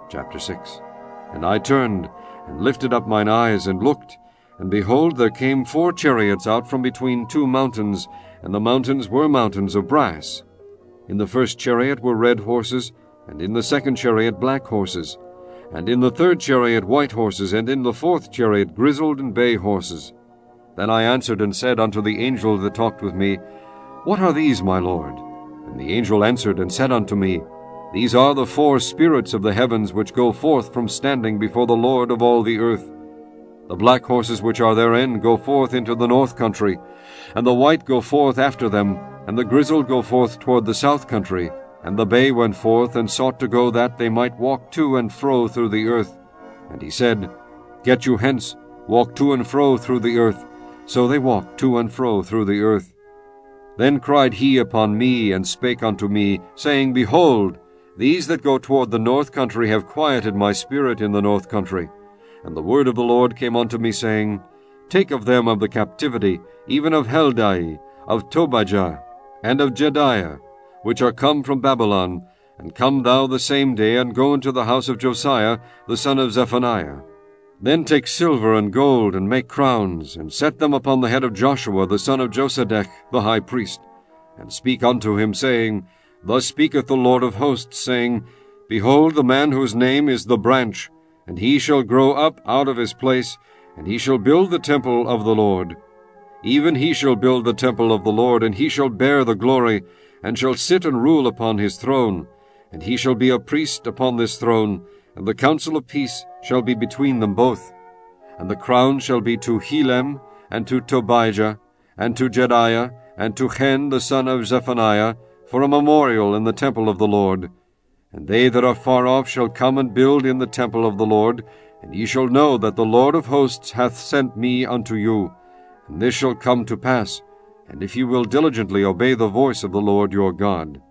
Chapter 6. And I turned, and lifted up mine eyes, and looked, and behold, there came 4 chariots out from between 2 mountains, and the mountains were mountains of brass. In the first chariot were red horses, and in the second chariot black horses, and in the third chariot white horses, and in the fourth chariot grizzled and bay horses. Then I answered and said unto the angel that talked with me, What are these, my Lord? And the angel answered and said unto me, These are the 4 spirits of the heavens which go forth from standing before the Lord of all the earth. The black horses which are therein go forth into the north country, and the white go forth after them, and the grizzled go forth toward the south country. And the bay went forth, and sought to go that they might walk to and fro through the earth. And he said, Get you hence, walk to and fro through the earth. So they walked to and fro through the earth. Then cried he upon me, and spake unto me, saying, Behold, these that go toward the north country have quieted my spirit in the north country. And the word of the Lord came unto me, saying, Take of them of the captivity, even of Heldai, of Tobijah, and of Jediah, which are come from Babylon, and come thou the same day, and go into the house of Josiah, the son of Zephaniah. Then take silver and gold, and make crowns, and set them upon the head of Joshua, the son of Josedech, the high priest, and speak unto him, saying, Thus speaketh the Lord of hosts, saying, Behold, the man whose name is the branch, and he shall grow up out of his place, and he shall build the temple of the Lord. Even he shall build the temple of the Lord, and he shall bear the glory, and shall sit and rule upon his throne. And he shall be a priest upon this throne, and the counsel of peace shall be between them both. And the crown shall be to Helem, and to Tobijah, and to Jediah, and to Hen the son of Zephaniah, for a memorial in the temple of the Lord. And they that are far off shall come and build in the temple of the Lord, and ye shall know that the Lord of hosts hath sent me unto you. And this shall come to pass, and if ye will diligently obey the voice of the Lord your God.